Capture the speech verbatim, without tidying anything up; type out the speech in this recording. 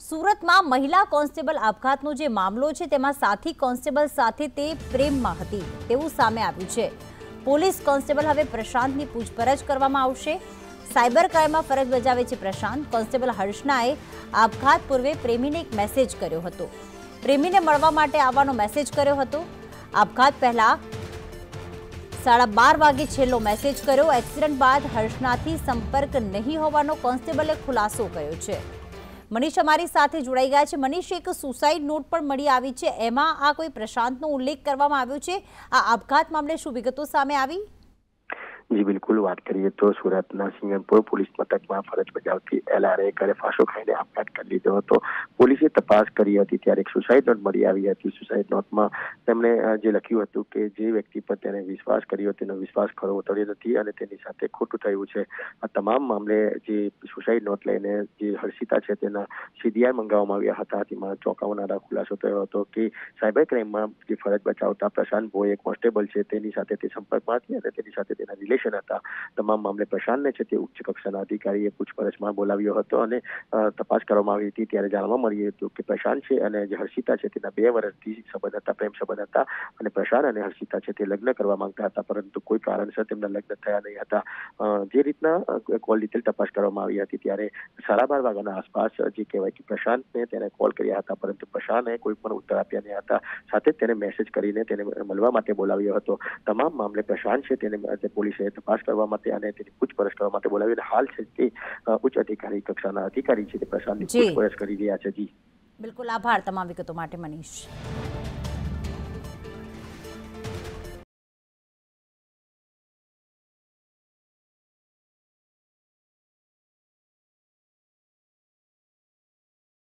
સુરતમાં મહિલા કોન્સ્ટેબલ આપઘાતનો જે મામલો છે તેમાં સાથી કોન્સ્ટેબલ સાથે તે પ્રેમમાં હતી તેવું સામે આવ્યું છે। પોલીસ કોન્સ્ટેબલ હવે પ્રશાંતની પૂછપરછ કરવામાં આવશે। સાયબર ક્રાઇમમાં ફરજ બજાવે છે પ્રશાંત। કોન્સ્ટેબલ હર્ષનાએ આપઘાત પૂર્વે પ્રેમીને એક મેસેજ કર્યો હતો। પ્રેમીને મળવા માટે આવવાનો મેસેજ કર્યો હતો। આપઘાત પહેલા સાડા બાર વાગે છેલ્લો મેસેજ કર્યો। એક્સિડન્ટ બાદ હર્ષનાથી સંપર્ક નહીં હોવાનો કોન્સ્ટેબલે ખુલાસો કર્યો છે। મનીષ અમારી સાથે જોડાઈ ગયા છે। મનીષ, એક સુસાઇડ નોટ પણ મળી આવી છે, એમાં આ કોઈ પ્રશાંતનો ઉલ્લેખ કરવામાં આવ્યો છે? આ આપઘાત મામલે શું વિગતો સામે આવી? जी बिल्कुल, बात करिए तो सूरतना सिंगमपुर पुलिस मथक में फरज बजावती एलआरए घरे फांसो खाईने आपघात कर लीधो हतो। पुलिसे तपास करी हती त्यारे एक सुसाइड नोट मળી આવી હતી। સુસાઇડ નોટમાં તેમણે જે લખ્યું હતું કે જે વ્યક્તિ પર તેને વિશ્વાસ કર્યો તેનો વિશ્વાસ ખરો ઉતર્યો નથી અને તેની સાથે ખોટું થયું છે। આ તમામ મામલે જે સુસાઇડ નોટ લઈને જે હર્ષિતા છે તેના સીડીઆર મંગાવવામાં આવ્યા હતા। તેમાં ચોંકાવનારા ખુલાસો થયો હતો કે સાયબર ક્રાઇમમાં જે ફરજ બજાવતા પ્રશાંત ભોઈ એક કોન્સ્ટેબલ છે તેની સાથે તે સંપર્કમાં હતી અને તેની સાથે તેના રિલેશન હતા। તમામ મામલે પ્રશાંતને છે તે ઉચ્ચ કક્ષાના અધિકારીએ પૂછપરછમાં બોલાવ્યો હતો અને તપાસ કરવામાં આવી હતી। ત્યારે જાણવા મળ્યું હતું કે પ્રશાંત છે અને જે હર્ષિતા છે તેના બે વર્ષથી સંબંધ હતા, પ્રેમ સંબંધ હતા અને પ્રશાંત અને હર્ષિતા છે તે લગ્ન કરવા માંગતા હતા, પરંતુ કોઈ કારણસર તેમના લગ્ન થયા નહીં હતા। જે રીતના કોલ ડિટેલ તપાસ કરવામાં આવી હતી ત્યારે સાડા બાર વાગ્યાના આસપાસ જે કહેવાય કે પ્રશાંતને તેને કોલ કર્યા હતા, પરંતુ પ્રશાંતે કોઈ પણ ઉત્તર આપ્યા નહીં હતા। સાથે જ તેને મેસેજ કરીને તેને મળવા માટે બોલાવ્યો હતો। તમામ મામલે પ્રશાંત છે તેને પોલીસે તપાસ કરવા માટે અને તેની પૂછપરછ કરવા માટે બોલાવી હાલ છે તે ઉચ્ચ અધિકારી કક્ષાના અધિકારી છે તે પ્રશાંતની પૂછપરછ કરી રહ્યા છે। જી બિલકુલ, આભાર તમામ વિગતો માટે મનીષ।